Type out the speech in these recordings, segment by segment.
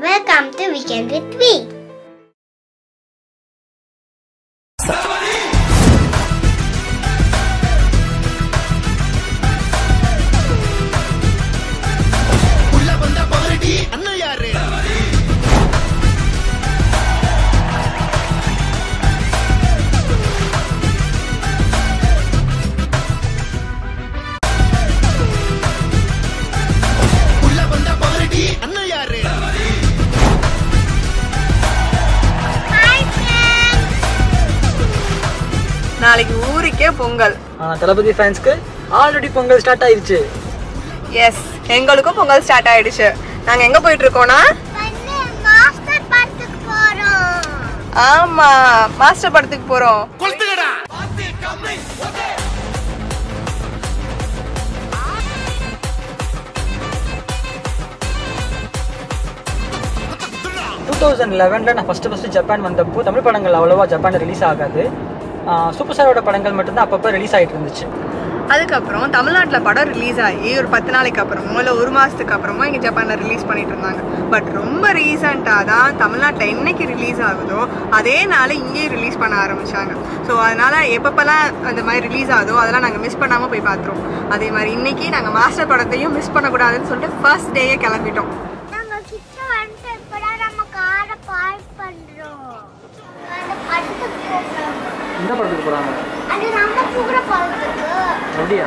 Welcome to Weekend with V. நாளைக்கு ஊருக்கே பொங்கல். தளபதி ஃபேன்ஸ்க்கு ஆல்ரெடி பொங்கல் ஸ்டார்ட் ஆயிருச்சு. எஸ், எங்களுக்கும் பொங்கல் ஸ்டார்ட் ஆயிடுச்சு. நாங்க எங்க போயிட்டு இருக்கோம்னா மாஸ்டர் படத்துக்கு போறோம். ஆமா, மாஸ்டர் படத்துக்கு போறோம். 2011 நான் ஃபர்ஸ்ட் ஜப்பான் வந்தப்போ தமிழ் படங்கள் அவ்வளோவா ஜப்பானில் ரிலீஸ் ஆகாது. சூப்பர் ஸ்டாரோட படங்கள் மட்டும்தான் அப்பப்போ ரிலீஸ் ஆகிட்டு இருந்துச்சு. அதுக்கப்புறம் தமிழ்நாட்டில் படம் ரிலீஸ் ஆகி ஒரு 10 நாளைக்கு அப்புறமோ இல்லை ஒரு மாதத்துக்கு அப்புறமோ இங்கே ஜப்பானில் ரிலீஸ் பண்ணிட்டு இருந்தாங்க. பட் ரொம்ப ரீசெண்டாக தான் தமிழ்நாட்டில் என்னைக்கு ரிலீஸ் ஆகுதோ அதே நாள் இங்கேயும் ரிலீஸ் பண்ண ஆரம்பித்தாங்க. ஸோ அதனால் எப்பப்பெல்லாம் அந்த மாதிரி ரிலீஸ் ஆகுதோ அதெல்லாம் நாங்கள் மிஸ் பண்ணாமல் போய் பார்த்துருவோம். அதே மாதிரி இன்றைக்கி நாங்கள் மாஸ்டர் படத்தையும் மிஸ் பண்ணக்கூடாதுன்னு சொல்லிட்டு ஃபர்ஸ்ட் டேயே கிளம்பிட்டோம். நாங்கள் கிட்ட வந்துட்டு இப்போதான் நம்ம காரை பார்க் பண்ணுறோம். அந்த படத்துக்கு போகிறோம். எந்த படத்துக்கு போகிறாங்க? அது நம்ம போகிற படத்துக்கு. அப்படியா?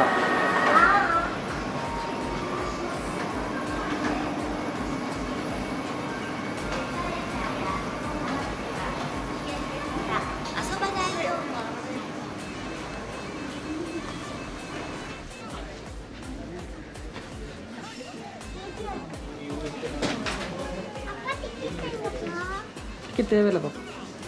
டிக்கெட் தேவையில்லை பாப்பா.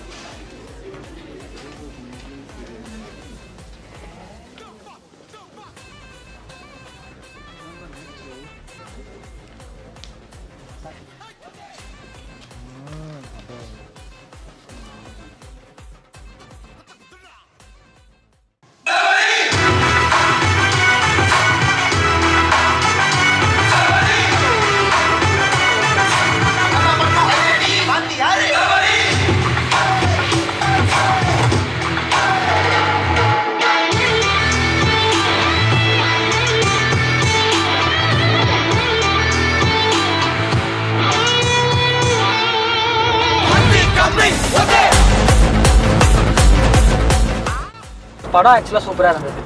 படம் ஆக்சுவலாக சூப்பராக இருந்தது.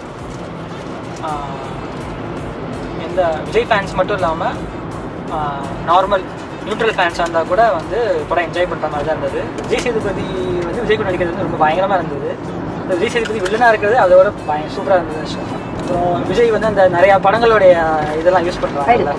இந்த விஜய் ஃபேன்ஸ் மட்டும் இல்லாமல் நார்மல் நியூட்ரல் ஃபேன்ஸாக இருந்தால் கூட வந்து படம் என்ஜாய் பண்ணுற மாதிரி தான் இருந்தது. விஜய் சேதுபதி வந்து விஜய் கூட நடிக்கிறது வந்து ரொம்ப பயங்கரமாக இருந்தது. இந்த விஜய் சேதுபதி வில்லனாக இருக்கிறது அதோட சூப்பராக இருந்தது. அப்புறம் விஜய் வந்து அந்த நிறையா படங்களுடைய இதெல்லாம் யூஸ் பண்ணுறாங்க.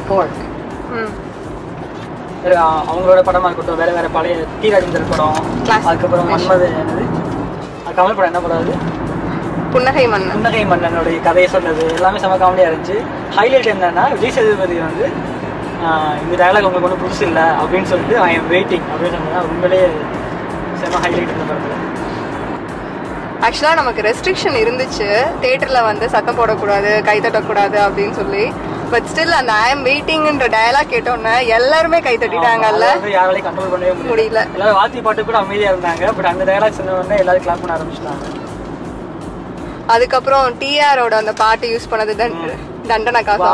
அவங்களோட படமாக இருக்கட்டும், வேறு வேறு பழைய டி ராஜேந்தர் படம், அதுக்கப்புறம் மன்மது என்னது கமல் படம், என்ன படம் அது புன்னகை மன்னன். புன்னகை மன்னனுடைய கதையை சொன்னது எல்லாமே செம காமெடியாக இருந்துச்சு. ஹைலைட் என்னன்னா விஜய் சேதுபதி வந்து இந்த டயலாக் உங்களுக்கு ஒன்றும் புதுசு இல்லை அப்படின்னு சொல்லிட்டு ஐ எம் வெயிட்டிங் அப்படின்னு சொன்னது உண்மையிலேயே செம ஹைலைட் இந்த படத்தில். ஆக்சுவலாக நமக்கு ரெஸ்ட்ரிக்ஷன் இருந்துச்சு, தேட்டரில் வந்து சத்தம் போடக்கூடாது, கை தட்டக்கூடாது அப்படின்னு சொல்லி. பட் ஸ்டில் அந்த ஐ எம் வெயிட்டிங்ன்ற டயலாக் கேட்டோன்னே எல்லாருமே கை தட்டிட்டாங்கல்ல. யாராலையும் கண்ட்ரோல் பண்ணவே முடியல. எல்லாரும் வாத்தி பாட்டு கூட அமைதியாக இருந்தாங்க. பட் அந்த டயலாக் சொன்ன உடனே எல்லாரும் கிளாப் பண்ண ஆரம்பிச்சிட்டாங்க. அதுக்கப்புறம் டிஆரோட அந்த பாட்டு யூஸ் பண்ணது தண்டனக்காக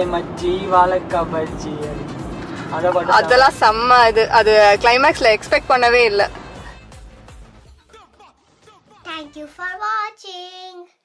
அதெல்லாம் செம்ம. அது கிளைமேக்ஸ்ல எக்ஸ்பெக்ட் பண்ணவே இல்லை. Thank you for watching.